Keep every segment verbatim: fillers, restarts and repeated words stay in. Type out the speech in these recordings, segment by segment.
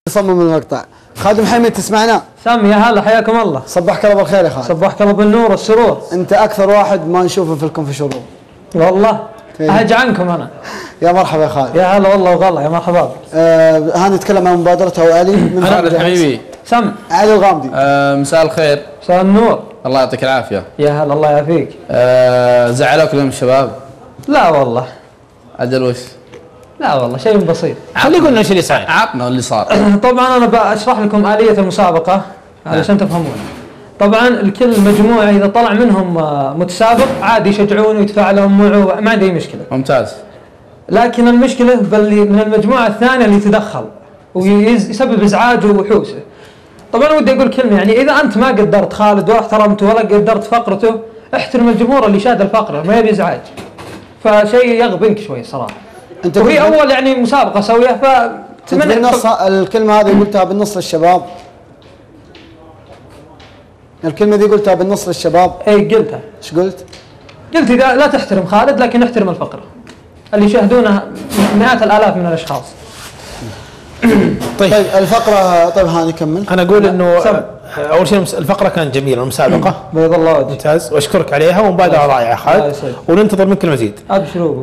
يصمم المقطع. خادم حميد تسمعنا؟ سامي يا هلا، حياكم الله. صبحك الله بالخير يا خالد. صبحك الله بالنور والسرور. انت اكثر واحد ما نشوفه في الكون في شروق والله اهج عنكم انا. يا مرحبا يا خالد. يا هلا والله وغلا، يا مرحبا بك. آه هاني نتكلم عن مبادرته وعلي من خالد حبيبي. سم علي الغامدي. آه مساء الخير. مساء النور. الله يعطيك العافيه. يا هلا الله يعافيك. آه زعلوك اليوم الشباب؟ لا والله. اجل وش؟ لا والله شيء بسيط. خليه يقول لنا ايش اللي صار. عطنا اللي صار. طبعا انا بشرح لكم آلية المسابقة علشان تفهمون. طبعا الكل مجموعة اذا طلع منهم متسابق عادي يشجعون ويتفاعلون معه، ما عندي اي مشكلة. ممتاز. لكن المشكلة باللي من المجموعة الثانية اللي يتدخل ويسبب ازعاجه وحوسه. طبعا ودي اقول كلمة، يعني اذا انت ما قدرت خالد ولا احترمته ولا قدرت فقرته، احترم الجمهور اللي شاد الفقرة، ما يبي ازعاج. فشيء يغبنك شوي صراحة. انت وهي اول يعني مسابقة اسويها، ف انت بالنص الكلمة هذه قلتها بالنص للشباب. الكلمة دي قلتها بالنص للشباب. اي قلتها. ايش قلت؟ قلت اذا لا تحترم خالد لكن احترم الفقرة اللي يشاهدونها مئات الالاف من الاشخاص. طيب, طيب الفقرة، طيب هاني كمل. انا اقول انه اول شيء الفقرة كانت جميلة، المسابقة بيض الله وجهك. ممتاز واشكرك عليها، ومبادرة رائعة خالد، وننتظر منك المزيد. ابشروا.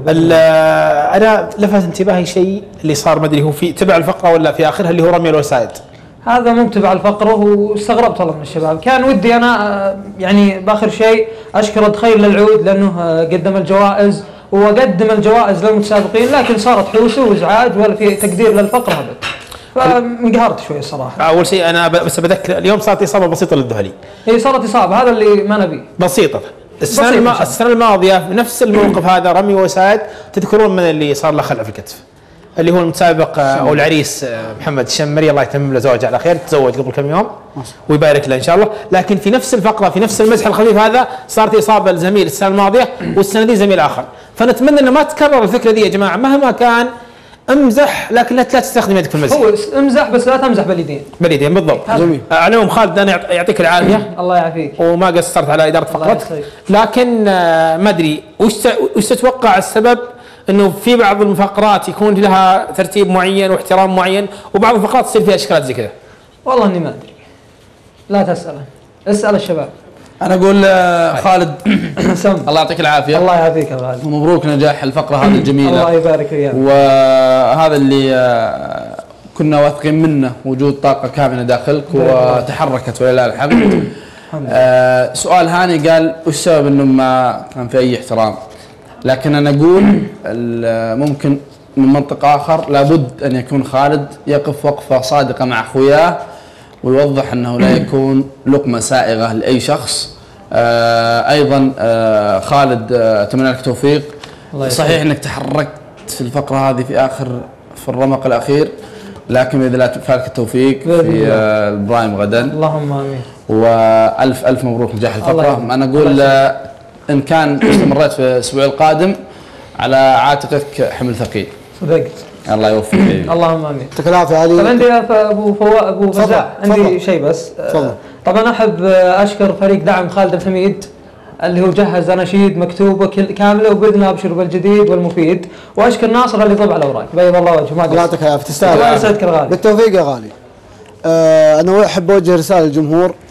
انا لفت انتباهي شيء اللي صار، ما ادري هو في تبع الفقرة ولا في اخرها، اللي هو رمي الوسائد. هذا مو تبع الفقرة، واستغربت والله من الشباب. كان ودي انا يعني باخر شيء اشكر الدخيل للعود لانه قدم الجوائز وقدم الجوائز للمتسابقين، لكن صارت حوسه وازعاج ولا في تقدير للفقرة ابد. فانقهرت شوي الصراحة. اول شيء انا بس بذكر اليوم صارت اصابة بسيطة للذهلي. هي صارت اصابة، هذا اللي ما نبيه. بسيطة. السنة الم... السنة الماضية بنفس الموقف هذا رمي وسائد، تذكرون من اللي صار له خلع في الكتف؟ اللي هو المتسابق او العريس محمد الشمري، الله يتمم له زواجه على خير، تزوج قبل كم يوم ويبارك له ان شاء الله. لكن في نفس الفقره في نفس المزح الخفيف هذا صارت اصابه لزميل السنه الماضيه، والسنه دي زميل اخر. فنتمنى انه ما تكرر الفكره دي يا جماعه، مهما كان امزح لكن لا تستخدم يدك في المزح. هو امزح بس لا تمزح باليدين. باليدين بالضبط. جميل. على العموم خالد انا يعطيك العافيه. الله يعافيك. وما قصرت على اداره فقرتك، لكن ما ادري وش وش تتوقع السبب انه في بعض الفقرات يكون لها ترتيب معين واحترام معين، وبعض الفقرات تصير فيها اشكالات زي كذا؟ والله اني ما ادري. لا تساله، اسال الشباب. انا اقول خالد الله يعطيك العافيه. الله يعافيك يا غالي. ومبروك نجاح الفقره هذه الجميله. الله يبارك فيك. وهذا اللي كنا واثقين منه، وجود طاقه كامله داخلك وتحركت ولله الحمد. آه سؤال هاني قال وش السبب انه ما كان في اي احترام؟ لكن أنا أقول ممكن من منطق آخر لابد أن يكون خالد يقف وقفة صادقة مع أخوياه، ويوضح أنه لا يكون لقمة سائغة لأي شخص. آه أيضا آه خالد آه أتمنى لك توفيق. صحيح أنك تحركت في الفقرة هذه في آخر في الرمق الأخير، لكن بإذن الله فالك التوفيق في آه البرايم غدا. اللهم آمين. وألف ألف مبروك نجاح الفقرة. أنا أقول إن كان استمريت في الأسبوع القادم على عاتقك حمل ثقيل. صدقت. الله يوفقك. اللهم امين. يعطيك العافيه علي. طب عندي ابو فواء ابو فزاع عندي شيء بس. تفضل. طبعا احب اشكر فريق دعم خالد الحميد اللي هو جهز اناشيد مكتوبه كامله، وباذن ابشر بالجديد والمفيد. واشكر ناصر اللي طبع الاوراق، بيض الله وجهه. ما الله يعطيك العافيه، تستاهل. الله يسعدك يا غالي. بالتوفيق يا غالي. آه انا احب اوجه رساله للجمهور.